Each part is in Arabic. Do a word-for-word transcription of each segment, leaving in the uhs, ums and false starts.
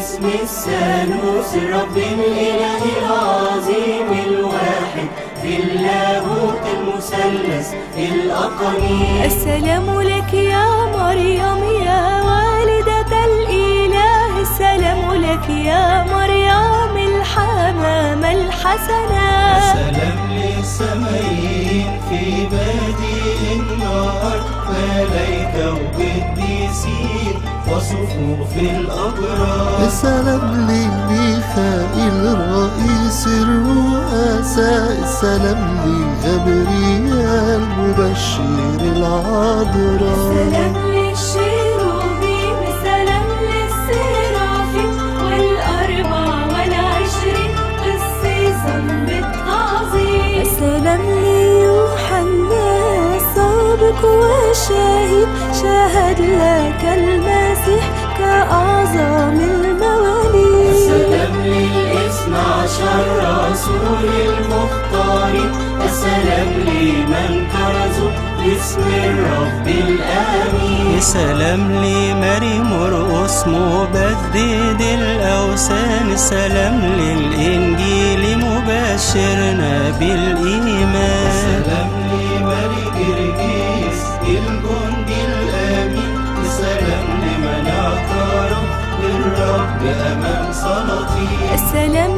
باسم الثالوث الرب الإله العظيم الواحد في اللاهوت المثلث الأقانيم. السلام لك يا مريم يا والدة الإله، السلام لك يا مريم الحمامة الحسنة. السلام للسمائيين في بادئ النهار، ملائكة وقديسين وصفوف الأبرار. السلام لميخائيل رئيس الرؤساء، السلام لغبريال مبشر العذراء. السلام للشيروبيم، السلام للسرافيم والأربع والعشرين قسيسا بالتعظيم. السلام ليوحنا السابق والشهيد، شاهد لك المسيح كأعظم المواليد. السلام للاثنى عشر رسول المختارين، السلام لمن كرزوا باسم الرب الآمين. السلام لماري مرقس مبدد الأوثان، السلام للإنجيل مبشرنا بالإيمان. السلام لماري جرجيس الجندي الآمين، السلام لمن اعترف بالرب أمام صلاتي. السلام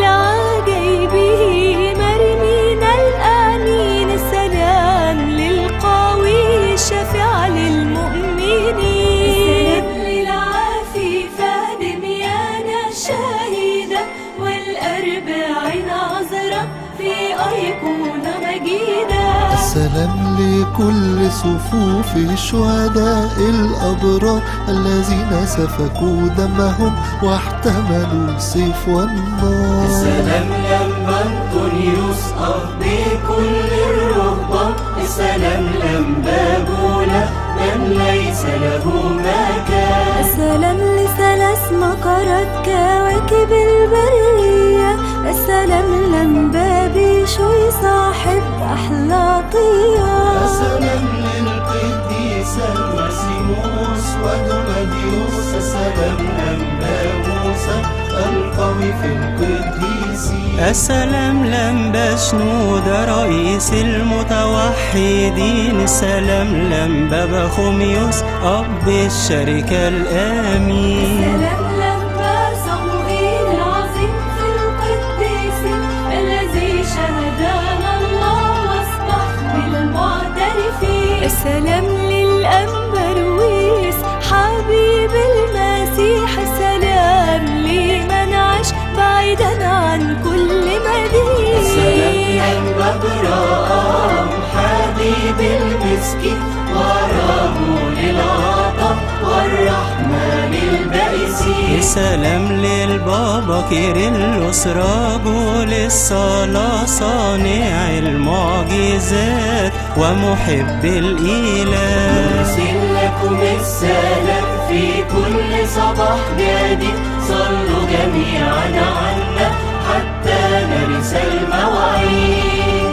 للعجيبه مرمين الآمين، السلام للقوي الشفيع للمؤمنين. السلام للعفيفة دميانة الشهيدة والأربعين عذراء في أيقونة مجيدة. السلام لكل صفوف الشهداء الأبرار، الذين سفكوا دمهم واحتملوا السيف والنار. السلام لما أنطونيوس أب كل الرهبان، السلام لما بولا من ليس له مكان. السلام لثلاث مقرات كواكب البرية، السلام لمبابي شوي صاحب أحلى طيار. السلام للقديسة ماسيموس ودوماديوس، السلام لما موسى القوي في القديسين. السلام لمبا شنودة رئيس المتوحدين، السلام لمبا بخوميوس أب الشركة الآمين. السلام لمبا صموئيل العظيم في القديسين، الذي شهدنا الله واصبح بالمعترفين. السلام للأنبرويس حبيب المسيح، السلام لمن عاش بعيدا عن كل مدين. السلام لما برام حبيب المسكين، وراه للعطاء والرحمة للبائسين. السلام للبابا كيرلس رجل الصلاة صانع المعجزات ومحب الإله. نرسل لكم السلام في كل صباح جديد، صلوا جميعا عنا حتى نرث المواعيد.